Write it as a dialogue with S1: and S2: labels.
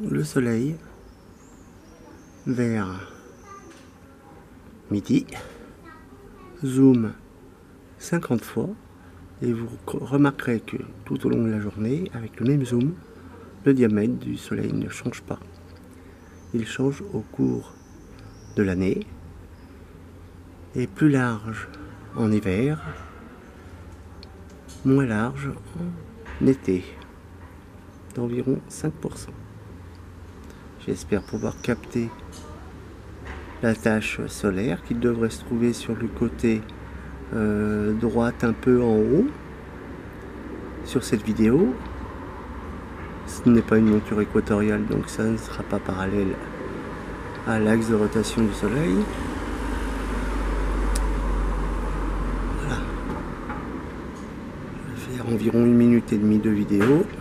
S1: le soleil vers midi, zoom 50 fois et vous remarquerez que tout au long de la journée, avec le même zoom, le diamètre du soleil ne change pas. Il change au cours de l'année, et plus large en hiver, moins large en été, d'environ 5%. J'espère pouvoir capter la tache solaire qui devrait se trouver sur le côté droite un peu en haut sur cette vidéo. Ce n'est pas une monture équatoriale, donc ça ne sera pas parallèle à l'axe de rotation du soleil. Voilà. Je vais faire environ 1 minute et demie de vidéo.